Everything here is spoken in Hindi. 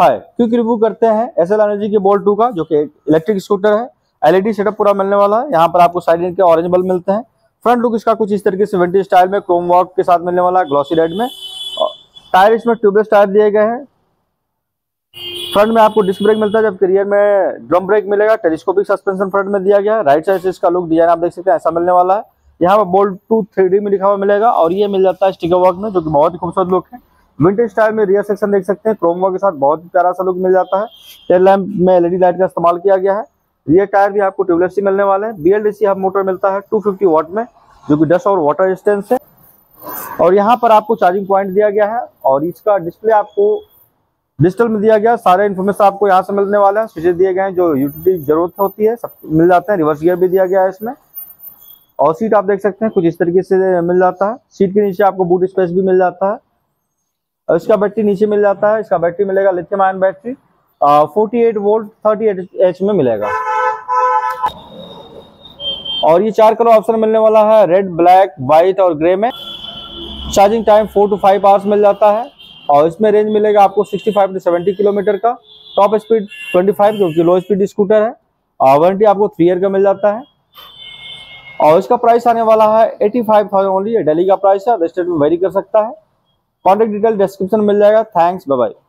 हाय, क्विक रिव्यू करते हैं एसएल एनर्जी के बोल्ट 2 का, जो कि इलेक्ट्रिक स्कूटर है। एलईडी सेटअप पूरा मिलने वाला है। यहाँ पर आपको साइड के ऑरेंज बल्ब मिलते हैं। फ्रंट लुक इसका कुछ इस तरीके से विंटेज स्टाइल में क्रोम वर्क के साथ मिलने वाला है, ग्लॉसी रेड में। टायर इसमें ट्यूबलेस टायर दिए गए हैं। फ्रंट में आपको डिस्क ब्रेक मिलता है, जबकि रियर में ड्रम ब्रेक मिलेगा। टेलीस्कोपिक सस्पेंशन फ्रंट में दिया गया है। राइट साइड से इसका लुक डिजाइन आप देख सकते हैं, ऐसा मिलने वाला है। यहाँ पर बोल्ट 2 3D में लिखा हुआ मिलेगा और ये मिल जाता है स्टिकर वर्क में, जो कि बहुत ही खूबसूरत लुक है। विंटेज स्टाइल में रियर सेक्शन देख सकते हैं, क्रोम वर्क के साथ बहुत ही प्यारा सा लुक मिल जाता है। टेल लैंप में एलईडी लाइट का इस्तेमाल किया गया है। रियर टायर भी आपको ट्यूबलेस ही मिलने वाले हैं। BLDC हब मोटर मिलता है 250 वाट में, जो कि डस्ट और वाटर रेजिस्टेंस है। और यहाँ पर आपको चार्जिंग पॉइंट दिया गया है और इसका डिस्प्ले आपको डिजिटल में दिया गया। सारे इन्फॉर्मेशन आपको यहाँ से मिलने वाला है। स्विचेस दिए गए हैं, जो यूटिलिटी जरूरत होती है सब मिल जाते हैं। रिवर्स गियर भी दिया गया है इसमें। और सीट आप देख सकते हैं कुछ इस तरीके से मिल जाता है। सीट के नीचे आपको बूट स्पेस भी मिल जाता है। और इसका बैटरी नीचे मिल जाता है। इसका बैटरी मिलेगा lithium ion battery, 48 volt 38H में मिलेगा। और ये 4 कलर ऑप्शन मिलने वाला है, रेड, ब्लैक, व्हाइट और ग्रे में। चार्जिंग टाइम 4 to 5 आवर्स मिल जाता है। और इसमें रेंज मिलेगा आपको 65 to 70 किलोमीटर का। टॉप स्पीड 25, जो कि लो स्पीड स्कूटर है। वारंटी आपको 3 ईयर का मिल जाता है। और इसका प्राइस आने वाला है 85,000 ओनली। ये दिल्ली का प्राइस है, स्टेट में वेरी कर सकता है। कॉन्टेक्ट डिटेल डिस्क्रिप्शन मिल जाएगा। Thanks, bye bye.